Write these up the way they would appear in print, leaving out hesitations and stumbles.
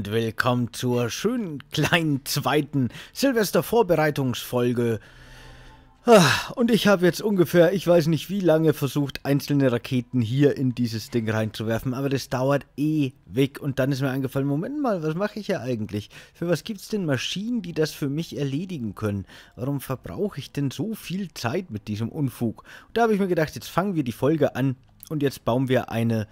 Und willkommen zur schönen kleinen zweiten Silvester-Vorbereitungsfolge. Und ich habe jetzt ungefähr, ich weiß nicht wie lange, versucht, einzelne Raketen hier in dieses Ding reinzuwerfen. Aber das dauert ewig. Und dann ist mir eingefallen, Moment mal, was mache ich ja eigentlich? Für was gibt es denn Maschinen, die das für mich erledigen können? Warum verbrauche ich denn so viel Zeit mit diesem Unfug? Und da habe ich mir gedacht, jetzt fangen wir die Folge an und jetzt bauen wir eine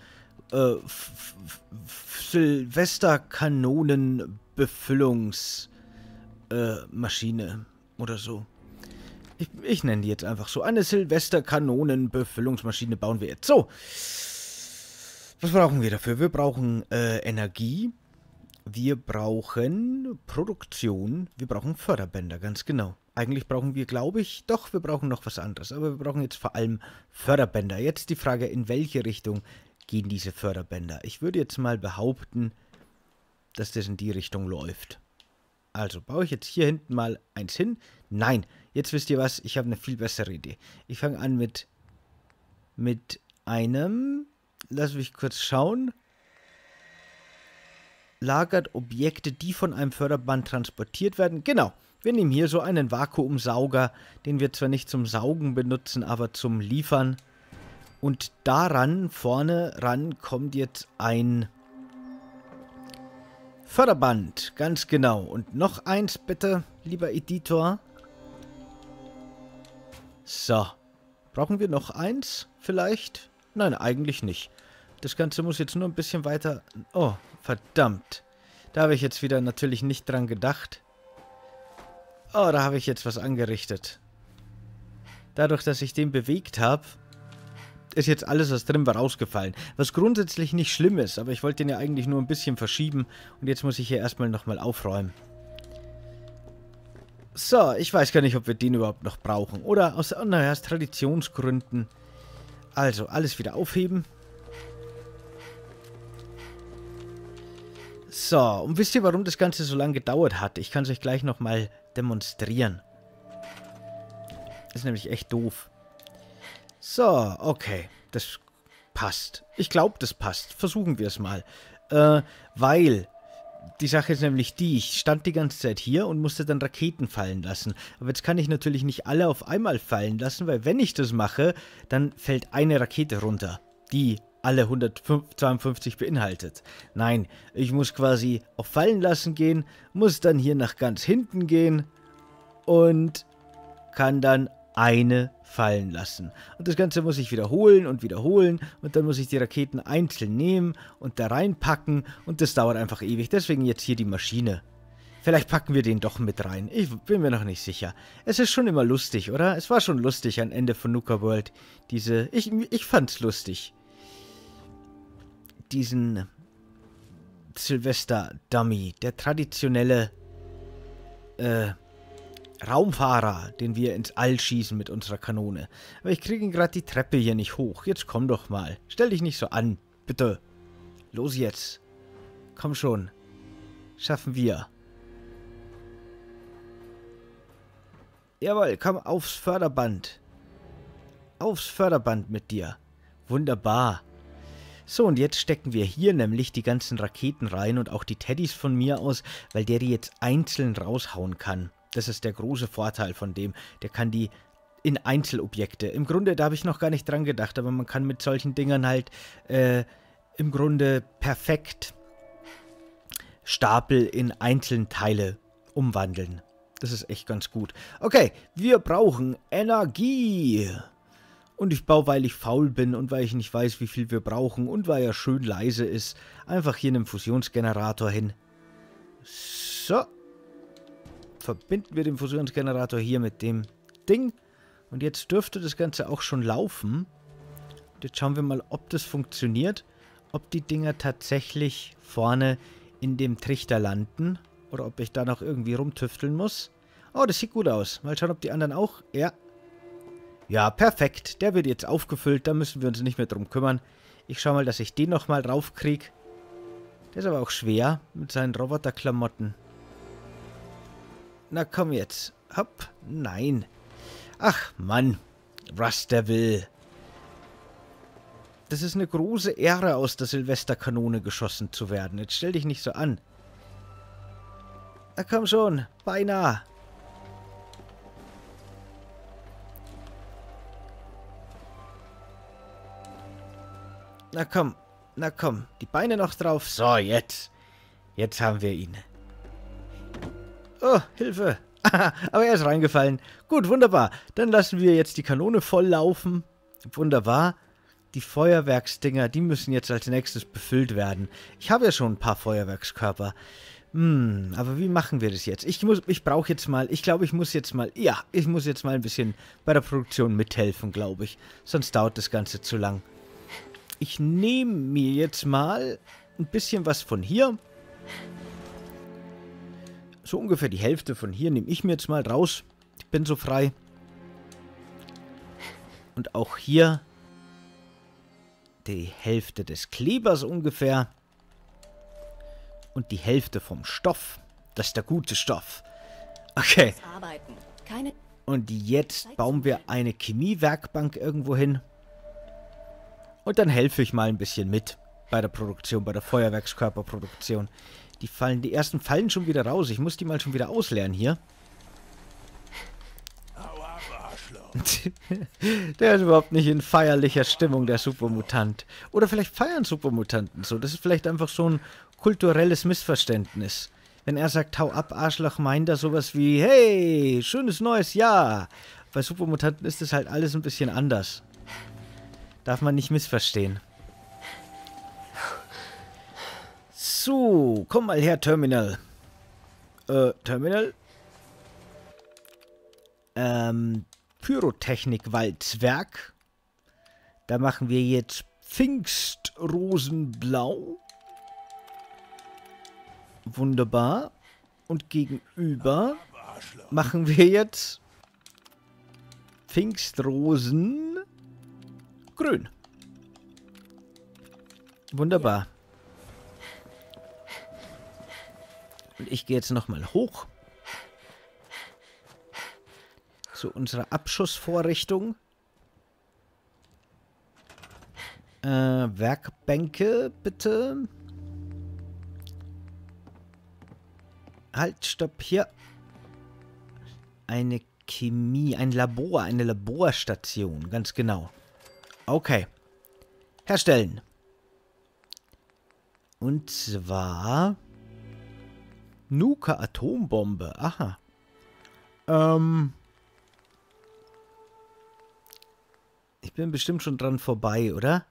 Silvesterkanonenbefüllungsmaschine oder so. Ich nenne die jetzt einfach so. Eine Silvesterkanonenbefüllungsmaschine bauen wir jetzt. So. Was brauchen wir dafür? Wir brauchen Energie. Wir brauchen Produktion. Wir brauchen Förderbänder, ganz genau. Eigentlich brauchen wir, glaube ich, doch, wir brauchen noch was anderes. Aber wir brauchen jetzt vor allem Förderbänder. Jetzt die Frage, in welche Richtung gehen diese Förderbänder? Ich würde jetzt mal behaupten, dass das in die Richtung läuft. Also baue ich jetzt hier hinten mal eins hin. Nein, jetzt wisst ihr was, ich habe eine viel bessere Idee. Ich fange an mit einem, lass mich kurz schauen, lagert Objekte, die von einem Förderband transportiert werden. Genau, wir nehmen hier so einen Vakuumsauger, den wir zwar nicht zum Saugen benutzen, aber zum Liefern. Und daran, vorne ran, kommt jetzt ein Förderband, ganz genau. Und noch eins bitte, lieber Editor. So. Brauchen wir noch eins vielleicht? Nein, eigentlich nicht. Das Ganze muss jetzt nur ein bisschen weiter... Oh, verdammt. Da habe ich jetzt wieder natürlich nicht dran gedacht. Oh, da habe ich jetzt was angerichtet. Dadurch, dass ich den bewegt habe, ist jetzt alles, was drin war, rausgefallen. Was grundsätzlich nicht schlimm ist, aber ich wollte den ja eigentlich nur ein bisschen verschieben. Und jetzt muss ich hier erstmal nochmal aufräumen. So, ich weiß gar nicht, ob wir den überhaupt noch brauchen. Oder aus Traditionsgründen. Also, alles wieder aufheben. So, und wisst ihr, warum das Ganze so lange gedauert hat? Ich kann es euch gleich nochmal demonstrieren. Das ist nämlich echt doof. So, okay. Das passt. Ich glaube, das passt. Versuchen wir es mal. Weil die Sache ist nämlich die, ich stand die ganze Zeit hier und musste dann Raketen fallen lassen. Aber jetzt kann ich natürlich nicht alle auf einmal fallen lassen, weil wenn ich das mache, dann fällt eine Rakete runter, die alle 152 beinhaltet. Nein, ich muss quasi auf Fallen lassen gehen, muss dann hier nach ganz hinten gehen und kann dann eine fallen lassen. Und das Ganze muss ich wiederholen und wiederholen und dann muss ich die Raketen einzeln nehmen und da reinpacken und das dauert einfach ewig. Deswegen jetzt hier die Maschine. Vielleicht packen wir den doch mit rein. Ich bin mir noch nicht sicher. Es ist schon immer lustig, oder? Es war schon lustig am Ende von Nuka World. Ich fand's lustig. Diesen Silvester-Dummy, der traditionelle Raumfahrer, den wir ins All schießen mit unserer Kanone. Aber ich kriege gerade die Treppe hier nicht hoch. Jetzt komm doch mal. Stell dich nicht so an. Bitte. Los jetzt. Komm schon. Schaffen wir. Jawohl, komm aufs Förderband. Aufs Förderband mit dir. Wunderbar. So, und jetzt stecken wir hier nämlich die ganzen Raketen rein und auch die Teddys von mir aus, weil der die jetzt einzeln raushauen kann. Das ist der große Vorteil von dem. Der kann die in Einzelobjekte. Im Grunde, da habe ich noch gar nicht dran gedacht, aber man kann mit solchen Dingern halt im Grunde perfekt Stapel in Einzelteile umwandeln. Das ist echt ganz gut. Okay, wir brauchen Energie. Und ich baue, weil ich faul bin und weil ich nicht weiß, wie viel wir brauchen und weil er schön leise ist, einfach hier einen Fusionsgenerator hin. So. Verbinden wir den Fusionsgenerator hier mit dem Ding. Und jetzt dürfte das Ganze auch schon laufen. Und jetzt schauen wir mal, ob das funktioniert. Ob die Dinger tatsächlich vorne in dem Trichter landen. Oder ob ich da noch irgendwie rumtüfteln muss. Oh, das sieht gut aus. Mal schauen, ob die anderen auch... Ja. Ja, perfekt. Der wird jetzt aufgefüllt. Da müssen wir uns nicht mehr drum kümmern. Ich schaue mal, dass ich den nochmal draufkriege. Der ist aber auch schwer mit seinen Roboterklamotten. Na komm jetzt. Hopp. Nein. Ach Mann. Rust Devil. Das ist eine große Ehre, aus der Silvesterkanone geschossen zu werden. Jetzt stell dich nicht so an. Na komm schon, beinahe. Na komm, die Beine noch drauf. So, jetzt. Jetzt haben wir ihn. Oh, Hilfe. Aber er ist reingefallen. Gut, wunderbar. Dann lassen wir jetzt die Kanone voll laufen. Wunderbar. Die Feuerwerksdinger, die müssen jetzt als nächstes befüllt werden. Ich habe ja schon ein paar Feuerwerkskörper. Aber wie machen wir das jetzt? Ich brauche jetzt mal, ich glaube, ich muss jetzt mal ein bisschen bei der Produktion mithelfen, glaube ich. Sonst dauert das Ganze zu lang. Ich nehme mir jetzt mal ein bisschen was von hier. So ungefähr die Hälfte von hier nehme ich mir jetzt mal raus. Ich bin so frei. Und auch hier die Hälfte des Klebers ungefähr. Und die Hälfte vom Stoff. Das ist der gute Stoff. Okay. Und jetzt bauen wir eine Chemiewerkbank irgendwo hin. Und dann helfe ich mal ein bisschen mit bei der Produktion, bei der Feuerwerkskörperproduktion. Die ersten fallen schon wieder raus. Ich muss die mal schon wieder ausleeren hier. Der ist überhaupt nicht in feierlicher Stimmung, der Supermutant. Oder vielleicht feiern Supermutanten so. Das ist vielleicht einfach so ein kulturelles Missverständnis. Wenn er sagt, hau ab, Arschloch, meint er sowas wie, hey, schönes neues Jahr. Bei Supermutanten ist das halt alles ein bisschen anders. Darf man nicht missverstehen. So, komm mal her, Terminal. Terminal? Pyrotechnik-Walzwerk. Da machen wir jetzt Pfingstrosenblau. Wunderbar. Und gegenüber machen wir jetzt Pfingstrosen grün. Wunderbar. Und ich gehe jetzt nochmal hoch. Zu unserer Abschussvorrichtung. Werkbänke, bitte. Halt, stopp, hier. Eine Chemie, ein Labor, eine Laborstation, ganz genau. Okay. Herstellen. Und zwar Nuka-Atombombe. Aha. Ich bin bestimmt schon dran vorbei, oder?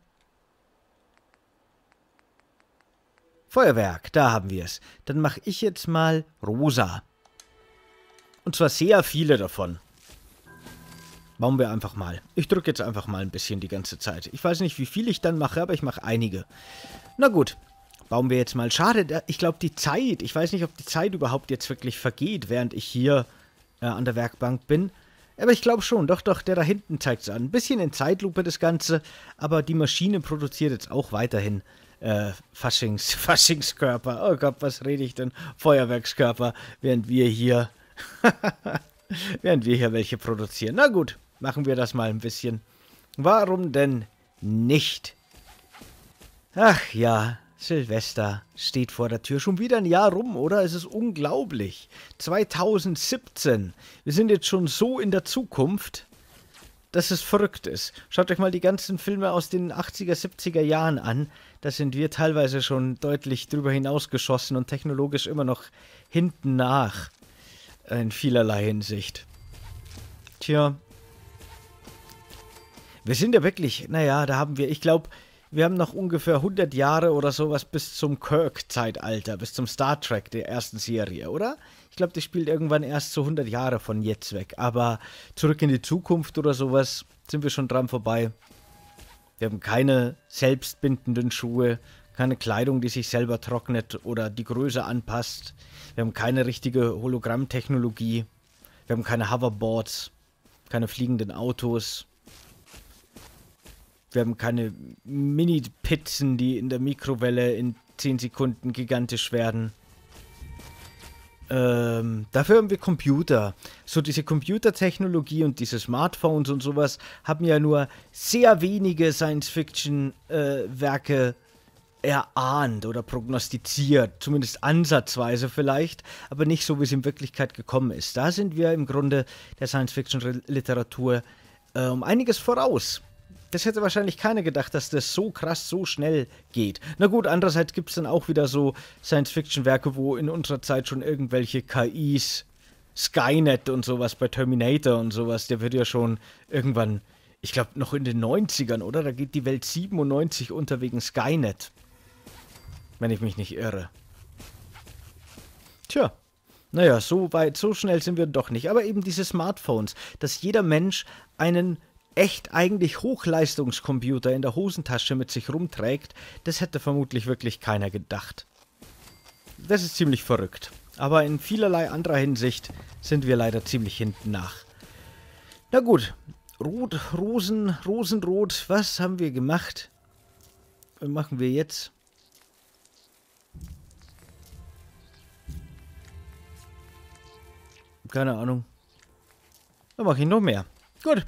Feuerwerk, da haben wir es. Dann mache ich jetzt mal rosa. Und zwar sehr viele davon. Bauen wir einfach mal. Ich drücke jetzt einfach mal ein bisschen die ganze Zeit. Ich weiß nicht, wie viel ich dann mache, aber ich mache einige. Na gut. Bauen wir jetzt mal. Schade, ich glaube die Zeit, ich weiß nicht, ob die Zeit überhaupt jetzt wirklich vergeht, während ich hier an der Werkbank bin. Aber ich glaube schon, doch, der da hinten zeigt es an. Ein bisschen in Zeitlupe das Ganze, aber die Maschine produziert jetzt auch weiterhin Faschingskörper. Oh Gott, was rede ich denn? Feuerwerkskörper, während wir hier welche produzieren. Na gut, machen wir das mal ein bisschen. Warum denn nicht? Ach ja, Silvester steht vor der Tür. Schon wieder ein Jahr rum, oder? Es ist unglaublich. 2017. Wir sind jetzt schon so in der Zukunft, dass es verrückt ist. Schaut euch mal die ganzen Filme aus den 80er, 70er Jahren an. Da sind wir teilweise schon deutlich drüber hinausgeschossen und technologisch immer noch hinten nach. In vielerlei Hinsicht. Tja. Wir sind ja wirklich, naja, da haben wir, ich glaube, wir haben noch ungefähr 100 Jahre oder sowas bis zum Kirk-Zeitalter, bis zum Star Trek der ersten Serie, oder? Ich glaube, das spielt irgendwann erst so 100 Jahre von jetzt weg. Aber zurück in die Zukunft oder sowas sind wir schon dran vorbei. Wir haben keine selbstbindenden Schuhe, keine Kleidung, die sich selber trocknet oder die Größe anpasst. Wir haben keine richtige Hologrammtechnologie. Wir haben keine Hoverboards, keine fliegenden Autos. Wir haben keine Mini-Pizzen, die in der Mikrowelle in 10 Sekunden gigantisch werden. Dafür haben wir Computer. So diese Computertechnologie und diese Smartphones und sowas haben ja nur sehr wenige Science-Fiction-Werke erahnt oder prognostiziert, zumindest ansatzweise vielleicht, aber nicht so, wie es in Wirklichkeit gekommen ist. Da sind wir im Grunde der Science-Fiction-Literatur um einiges voraus. Das hätte wahrscheinlich keiner gedacht, dass das so krass, so schnell geht. Na gut, andererseits gibt es dann auch wieder so Science-Fiction-Werke, wo in unserer Zeit schon irgendwelche KIs, Skynet und sowas bei Terminator und sowas, der wird ja schon irgendwann, ich glaube noch in den 90ern, oder? Da geht die Welt 97 unter wegen Skynet. Wenn ich mich nicht irre. Tja. Naja, so weit, so schnell sind wir doch nicht. Aber eben diese Smartphones, dass jeder Mensch einen echt eigentlich Hochleistungscomputer in der Hosentasche mit sich rumträgt, das hätte vermutlich wirklich keiner gedacht. Das ist ziemlich verrückt. Aber in vielerlei anderer Hinsicht sind wir leider ziemlich hinten nach. Na gut. Rosenrot, was haben wir gemacht? Was machen wir jetzt? Keine Ahnung. Dann mache ich noch mehr. Gut.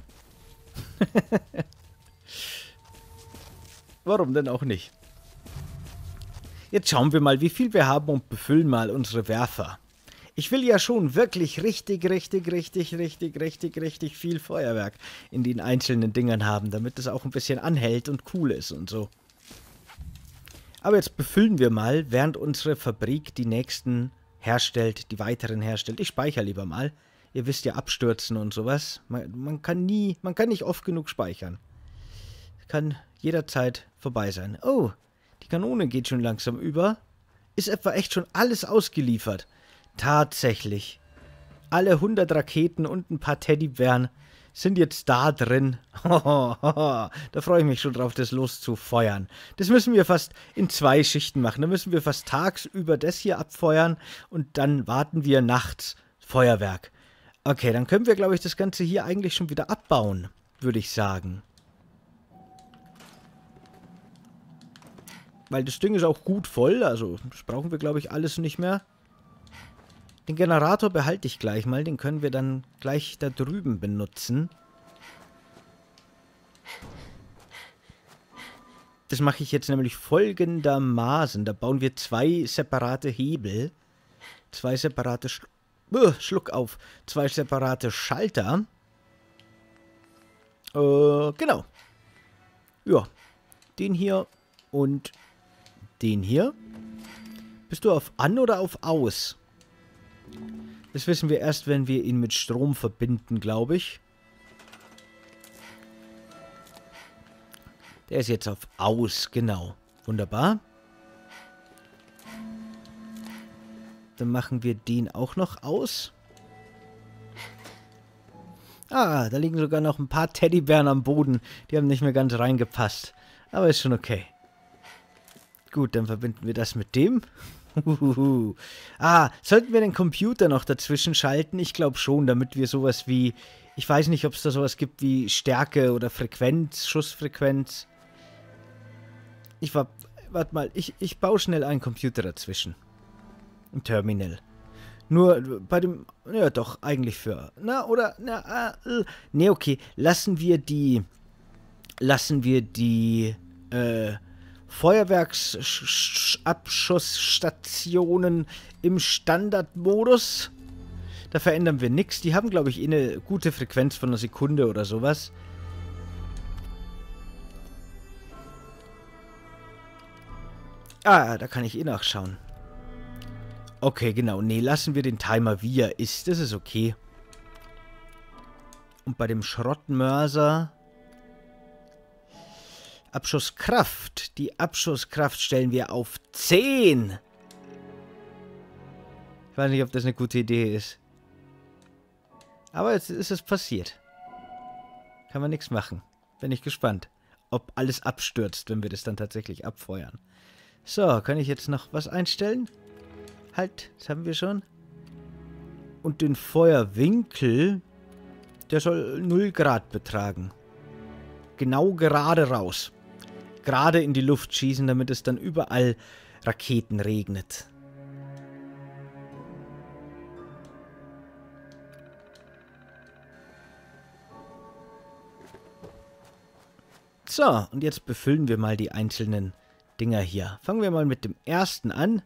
Warum denn auch nicht? Jetzt schauen wir mal, wie viel wir haben und befüllen mal unsere Werfer. Ich will ja schon wirklich richtig viel Feuerwerk in den einzelnen Dingern haben, damit es auch ein bisschen anhält und cool ist und so. Aber jetzt befüllen wir mal, während unsere Fabrik die nächsten herstellt, die weiteren herstellt. Ich speichere lieber mal. Ihr wisst ja, abstürzen und sowas. Man kann nicht oft genug speichern. Kann jederzeit vorbei sein. Oh, die Kanone geht schon langsam über. Ist etwa echt schon alles ausgeliefert? Tatsächlich. Alle 100 Raketen und ein paar Teddybären sind jetzt da drin. Da freue ich mich schon drauf, das loszufeuern. Das müssen wir fast in 2 Schichten machen. Da müssen wir fast tagsüber das hier abfeuern und dann warten wir nachts Feuerwerk. Okay, dann können wir, glaube ich, das Ganze hier eigentlich schon wieder abbauen, würde ich sagen. Weil das Ding ist auch gut voll, also das brauchen wir, glaube ich, alles nicht mehr. Den Generator behalte ich gleich mal, den können wir dann gleich da drüben benutzen. Das mache ich jetzt nämlich folgendermaßen. Da bauen wir 2 separate Hebel, 2 separate Schluck auf, 2 separate Schalter. Genau. Ja, den hier und den hier. Bist du auf An oder auf Aus? Das wissen wir erst, wenn wir ihn mit Strom verbinden, glaube ich. Der ist jetzt auf Aus, genau. Wunderbar. Dann machen wir den auch noch aus. Ah, da liegen sogar noch ein paar Teddybären am Boden. Die haben nicht mehr ganz reingepasst. Aber ist schon okay. Gut, dann verbinden wir das mit dem. Sollten wir den Computer noch dazwischen schalten? Ich glaube schon, damit wir sowas wie... Ich weiß nicht, ob es da sowas gibt wie Stärke oder Frequenz, Schussfrequenz. Warte mal, ich baue schnell einen Computer dazwischen. Ein Terminal. Nur bei dem... Ja, doch, eigentlich für... Nee, okay. Lassen wir die Feuerwerksabschussstationen im Standardmodus. Da verändern wir nichts. Die haben, glaube ich, eine gute Frequenz von einer Sekunde oder sowas. Da kann ich nachschauen. Okay, genau. Nee, lassen wir den Timer, wie er ist. Das ist okay. Und bei dem Schrottmörser... Abschusskraft. Die Abschusskraft stellen wir auf 10. Ich weiß nicht, ob das eine gute Idee ist. Aber jetzt ist es passiert. Kann man nichts machen. Bin ich gespannt, ob alles abstürzt, wenn wir das dann tatsächlich abfeuern. So, kann ich jetzt noch was einstellen? Halt, das haben wir schon. Und den Feuerwinkel, der soll 0 Grad betragen. Genau gerade raus. Gerade in die Luft schießen, damit es dann überall Raketen regnet. So, und jetzt befüllen wir mal die einzelnen Dinger hier. Fangen wir mal mit dem ersten an.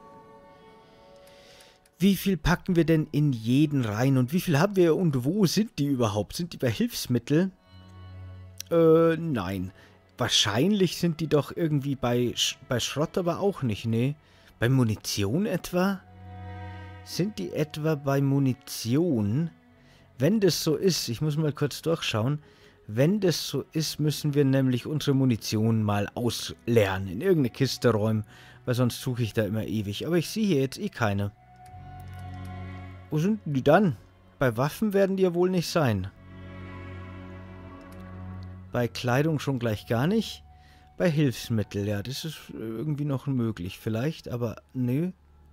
Wie viel packen wir denn in jeden rein? Und wie viel haben wir und wo sind die überhaupt? Sind die bei Hilfsmittel? Nein. Wahrscheinlich sind die doch irgendwie bei Schrott, aber auch nicht, ne? Bei Munition etwa? Sind die etwa bei Munition? Wenn das so ist, ich muss mal kurz durchschauen. Wenn das so ist, müssen wir nämlich unsere Munition mal ausleeren. In irgendeine Kiste räumen, weil sonst suche ich da immer ewig. Aber ich sehe hier jetzt eh keine. Wo sind die dann? Bei Waffen werden die ja wohl nicht sein. Bei Kleidung schon gleich gar nicht. Bei Hilfsmittel, ja, das ist irgendwie noch möglich vielleicht, aber nö.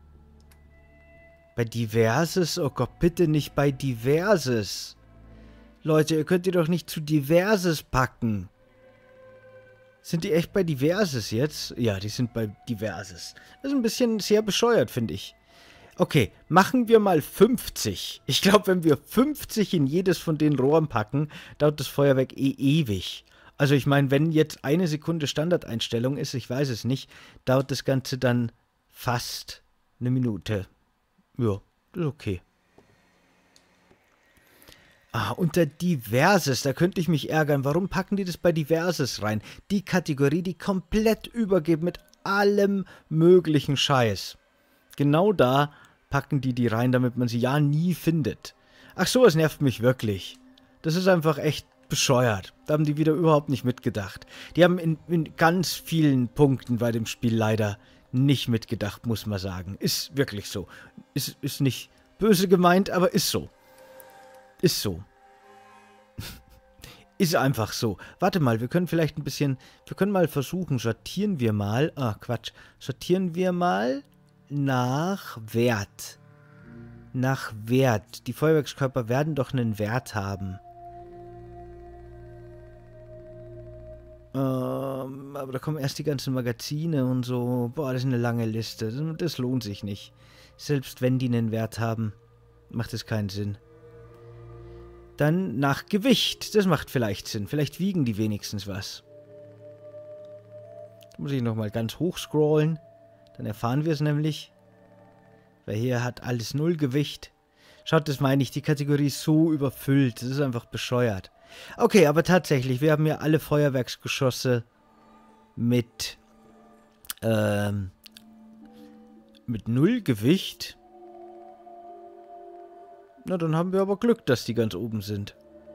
Bei Diverses? Oh Gott, bitte nicht bei Diverses. Leute, ihr könnt die doch nicht zu Diverses packen. Sind die echt bei Diverses jetzt? Ja, die sind bei Diverses. Das ist ein bisschen sehr bescheuert, finde ich. Okay, machen wir mal 50. Ich glaube, wenn wir 50 in jedes von den Rohren packen, dauert das Feuerwerk eh ewig. Also ich meine, wenn jetzt 1 Sekunde Standardeinstellung ist, ich weiß es nicht, dauert das Ganze dann fast 1 Minute. Ja, das ist okay. Ah, unter Diverses, da könnte ich mich ärgern. Warum packen die das bei Diverses rein? Die Kategorie, die komplett übergeht mit allem möglichen Scheiß. Genau da packen die rein, damit man sie ja nie findet. Ach so, es nervt mich wirklich. Das ist einfach echt bescheuert. Da haben die wieder überhaupt nicht mitgedacht. Die haben in ganz vielen Punkten bei dem Spiel leider nicht mitgedacht, muss man sagen. Ist wirklich so. Ist nicht böse gemeint, aber ist so. Ist so. Ist einfach so. Warte mal, wir können vielleicht ein bisschen... Wir können mal versuchen, sortieren wir mal... Ah, Quatsch. Sortieren wir mal nach Wert. Nach Wert. Die Feuerwerkskörper werden doch einen Wert haben. Aber da kommen erst die ganzen Magazine und so. Boah, das ist eine lange Liste. Das lohnt sich nicht. Selbst wenn die einen Wert haben, macht es keinen Sinn. Dann nach Gewicht. Das macht vielleicht Sinn. Vielleicht wiegen die wenigstens was. Da muss ich nochmal ganz hoch scrollen. Dann erfahren wir es nämlich. Weil hier hat alles 0 Gewicht. Schaut, das meine ich. Die Kategorie ist so überfüllt. Das ist einfach bescheuert. Okay, aber tatsächlich. Wir haben ja alle Feuerwerksgeschosse mit 0 Gewicht. Na, dann haben wir aber Glück, dass die ganz oben sind.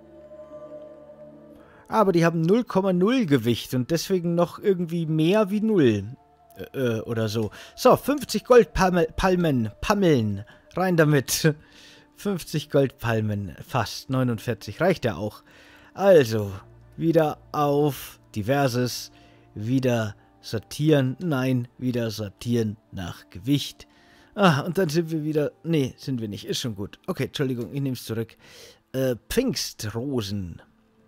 Aber die haben 0,0 Gewicht und deswegen noch irgendwie mehr wie 0. Oder so. So, 50 Goldpalmen. Pammeln. Rein damit. 50 Goldpalmen. Fast. 49. Reicht ja auch. Also, wieder auf Diverses. Wieder sortieren. Nein, wieder sortieren nach Gewicht. Ah, und dann sind wir wieder... Nee, sind wir nicht. Ist schon gut. Okay, Entschuldigung, ich nehme es zurück. Pfingstrosen.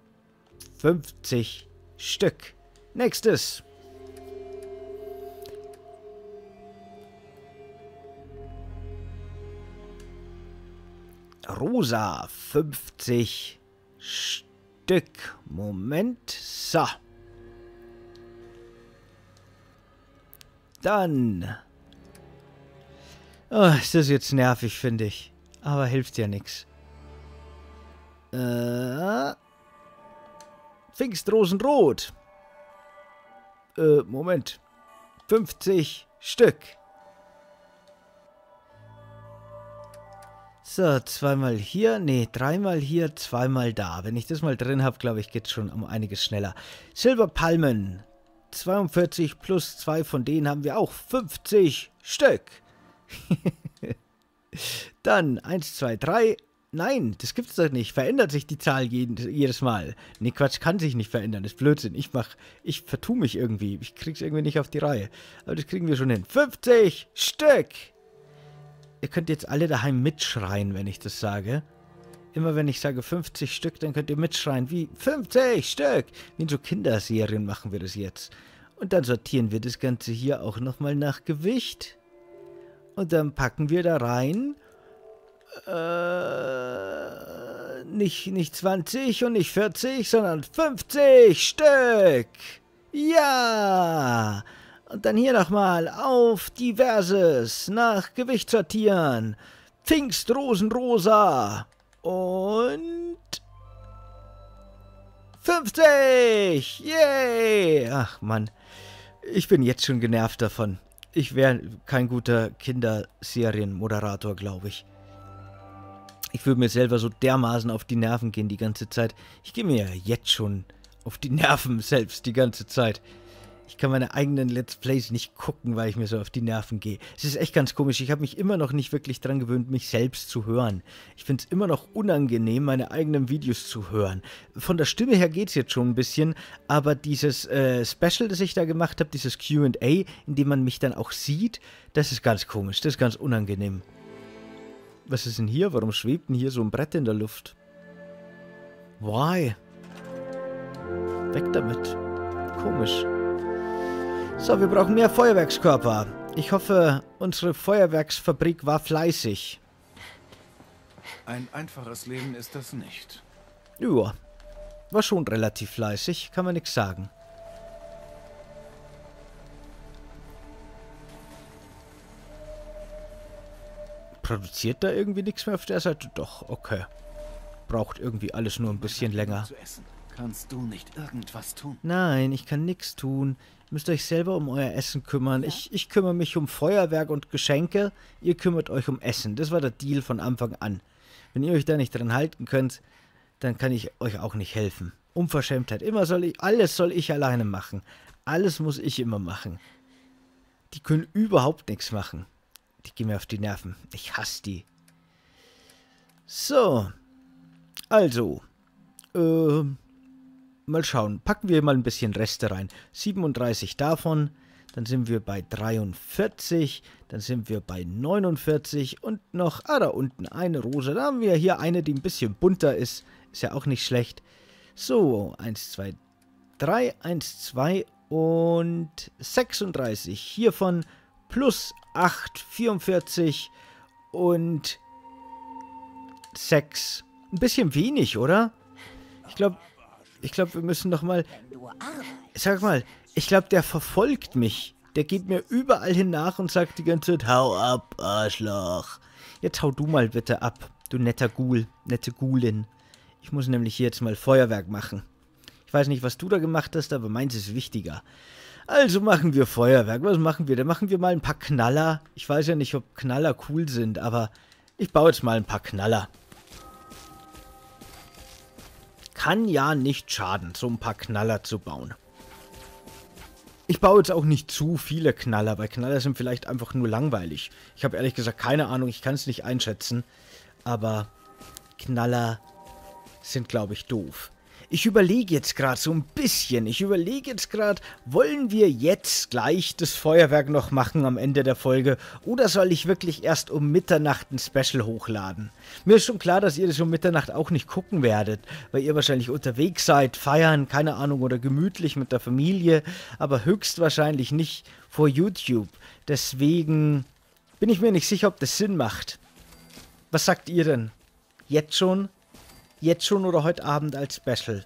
50 Stück. Nächstes. Rosa. 50 Stück. Moment. So. Dann... Oh, ist das jetzt nervig, finde ich. Aber hilft ja nichts. Pfingstrosenrot. Moment. 50 Stück. So, zweimal hier. Nee, dreimal hier, zweimal da. Wenn ich das mal drin habe, glaube ich, geht es schon um einiges schneller. Silberpalmen. 42 plus 2 von denen haben wir auch 50 Stück. Dann 1, 2, 3. Nein, das gibt's doch nicht. Verändert sich die Zahl jedes Mal. Nee, Quatsch, kann sich nicht verändern. Das ist Blödsinn. Ich vertue mich irgendwie. Ich krieg's irgendwie nicht auf die Reihe. Aber das kriegen wir schon hin. 50 Stück! Ihr könnt jetzt alle daheim mitschreien, wenn ich das sage. Immer wenn ich sage 50 Stück, dann könnt ihr mitschreien. Wie 50 Stück! Wie in so Kinderserien machen wir das jetzt. Und dann sortieren wir das Ganze hier auch nochmal nach Gewicht. Und dann packen wir da rein, nicht 20 und nicht 40, sondern 50 Stück. Ja! Und dann hier nochmal auf Diverses nach Gewicht sortieren. Pfingstrosenrosa. Und 50! Yay! Ach Mann, ich bin jetzt schon genervt davon. Ich wäre kein guter Kinderserienmoderator, glaube ich. Ich würde mir selber so dermaßen auf die Nerven gehen die ganze Zeit. Ich gehe mir ja jetzt schon auf die Nerven selbst die ganze Zeit. Ich kann meine eigenen Let's Plays nicht gucken, weil ich mir so auf die Nerven gehe. Es ist echt ganz komisch. Ich habe mich immer noch nicht wirklich dran gewöhnt, mich selbst zu hören. Ich finde es immer noch unangenehm, meine eigenen Videos zu hören. Von der Stimme her geht es jetzt schon ein bisschen, aber dieses Special, das ich da gemacht habe, dieses Q&A, in dem man mich dann auch sieht, das ist ganz komisch. Das ist ganz unangenehm. Was ist denn hier? Warum schwebt denn hier so ein Brett in der Luft? Why? Weg damit. Komisch. So, wir brauchen mehr Feuerwerkskörper. Ich hoffe, unsere Feuerwerksfabrik war fleißig. Ein einfaches Leben ist das nicht. Ja, war schon relativ fleißig, kann man nichts sagen. Produziert da irgendwie nichts mehr auf der Seite? Doch, okay. Braucht irgendwie alles nur ein bisschen länger. Zu essen. Kannst du nicht irgendwas tun? Nein, ich kann nichts tun. Ihr müsst euch selber um euer Essen kümmern. Ich kümmere mich um Feuerwerk und Geschenke. Ihr kümmert euch um Essen. Das war der Deal von Anfang an. Wenn ihr euch da nicht dran halten könnt, dann kann ich euch auch nicht helfen. Unverschämtheit. Alles soll ich alleine machen. Alles muss ich immer machen. Die können überhaupt nichts machen. Die gehen mir auf die Nerven. Ich hasse die. So. Also. Mal schauen. Packen wir mal ein bisschen Reste rein. 37 davon. Dann sind wir bei 43. Dann sind wir bei 49. Und noch, da unten eine Rose. Da haben wir hier eine, die ein bisschen bunter ist. Ist ja auch nicht schlecht. So, 1, 2, 3, 1, 2 und 36. Hiervon plus 8, 44 und 6. Ein bisschen wenig, oder? Ich glaube, wir müssen doch mal... Sag mal, ich glaube, der verfolgt mich. Der geht mir überall hin nach und sagt die ganze Zeit, hau ab, Arschloch. Jetzt hau du mal bitte ab, du netter Ghoul, nette Ghoulin. Ich muss nämlich hier jetzt mal Feuerwerk machen. Ich weiß nicht, was du da gemacht hast, aber meins ist wichtiger. Also machen wir Feuerwerk. Was machen wir? Dann machen wir mal ein paar Knaller. Ich weiß ja nicht, ob Knaller cool sind, aber ich baue jetzt mal ein paar Knaller. Kann ja nicht schaden, so ein paar Knaller zu bauen. Ich baue jetzt auch nicht zu viele Knaller, weil Knaller sind vielleicht einfach nur langweilig. Ich habe ehrlich gesagt keine Ahnung, ich kann es nicht einschätzen. Aber Knaller sind, glaube ich, doof. Ich überlege jetzt gerade so ein bisschen. Wollen wir jetzt gleich das Feuerwerk noch machen am Ende der Folge? Oder soll ich wirklich erst um Mitternacht ein Special hochladen? Mir ist schon klar, dass ihr das um Mitternacht auch nicht gucken werdet, weil ihr wahrscheinlich unterwegs seid, feiern, keine Ahnung, oder gemütlich mit der Familie, aber höchstwahrscheinlich nicht vor YouTube. Deswegen bin ich mir nicht sicher, ob das Sinn macht. Was sagt ihr denn? Jetzt schon? Jetzt schon oder heute Abend als Special?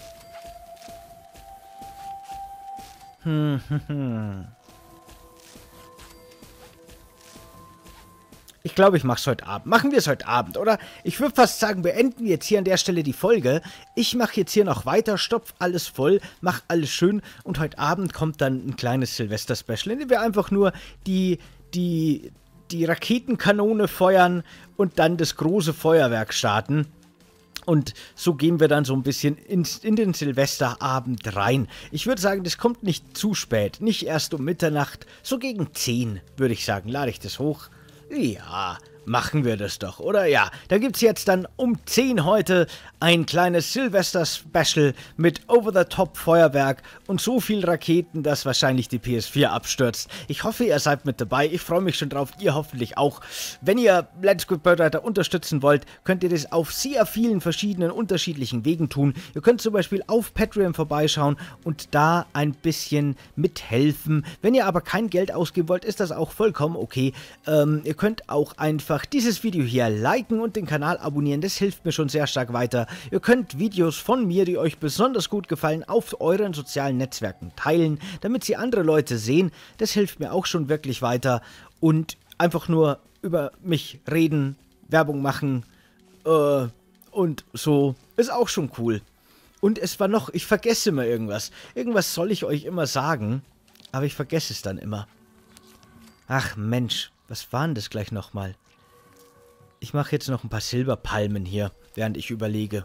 Ich glaube, ich mache es heute Abend. Machen wir es heute Abend, oder? Ich würde fast sagen, beenden wir jetzt hier an der Stelle die Folge. Ich mache jetzt hier noch weiter, stopf alles voll, mach alles schön und heute Abend kommt dann ein kleines Silvester-Special, in dem wir einfach nur die Raketenkanone feuern und dann das große Feuerwerk starten. Und so gehen wir dann so ein bisschen in den Silvesterabend rein. Ich würde sagen, das kommt nicht zu spät. Nicht erst um Mitternacht. So gegen 10, würde ich sagen. Lade ich das hoch? Ja, machen wir das doch, oder? Ja, da gibt es jetzt dann um 10 heute ein kleines Silvester-Special mit Over-the-Top-Feuerwerk und so viel Raketen, dass wahrscheinlich die PS4 abstürzt. Ich hoffe, ihr seid mit dabei. Ich freue mich schon drauf. Ihr hoffentlich auch. Wenn ihr Let's Go Birdwriter unterstützen wollt, könnt ihr das auf sehr vielen verschiedenen unterschiedlichen Wegen tun. Ihr könnt zum Beispiel auf Patreon vorbeischauen und da ein bisschen mithelfen. Wenn ihr aber kein Geld ausgeben wollt, ist das auch vollkommen okay. Ihr könnt auch einfach einfach dieses Video hier liken und den Kanal abonnieren, das hilft mir schon sehr stark weiter. Ihr könnt Videos von mir, die euch besonders gut gefallen, auf euren sozialen Netzwerken teilen, damit sie andere Leute sehen. Das hilft mir auch schon wirklich weiter. Und einfach nur über mich reden, Werbung machen und so ist auch schon cool. Und es war noch, ich vergesse immer irgendwas. Irgendwas soll ich euch immer sagen, aber ich vergesse es dann immer. Ach Mensch, was waren das gleich nochmal? Ich mache jetzt noch ein paar Silberpalmen hier, während ich überlege.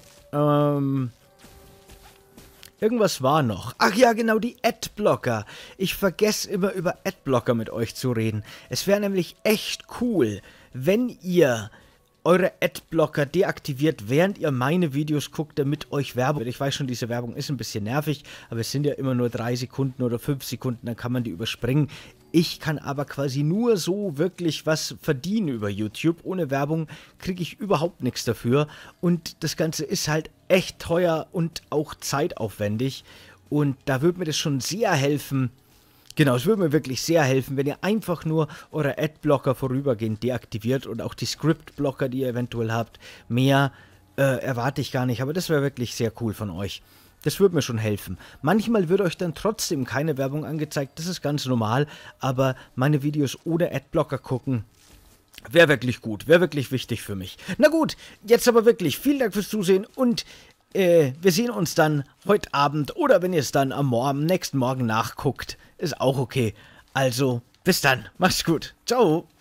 Irgendwas war noch. Ach ja, genau, die Adblocker. Ich vergesse immer über Adblocker mit euch zu reden. Es wäre nämlich echt cool, wenn ihr eure Adblocker deaktiviert, während ihr meine Videos guckt, damit euch Werbung... Ich weiß schon, diese Werbung ist ein bisschen nervig, aber es sind ja immer nur 3 Sekunden oder 5 Sekunden, dann kann man die überspringen. Ich kann aber quasi nur so wirklich was verdienen über YouTube. Ohne Werbung kriege ich überhaupt nichts dafür. Und das Ganze ist halt echt teuer und auch zeitaufwendig. Und da würde mir das schon sehr helfen. Genau, es würde mir wirklich sehr helfen, wenn ihr einfach nur eure Adblocker vorübergehend deaktiviert und auch die Scriptblocker, die ihr eventuell habt. Mehr erwarte ich gar nicht, aber das wäre wirklich sehr cool von euch. Das würde mir schon helfen. Manchmal wird euch dann trotzdem keine Werbung angezeigt, das ist ganz normal, aber meine Videos ohne Adblocker gucken wäre wirklich gut, wäre wirklich wichtig für mich. Na gut, jetzt aber wirklich, vielen Dank fürs Zusehen und wir sehen uns dann heute Abend oder wenn ihr es dann am nächsten Morgen nachguckt, ist auch okay. Also, bis dann, macht's gut, ciao.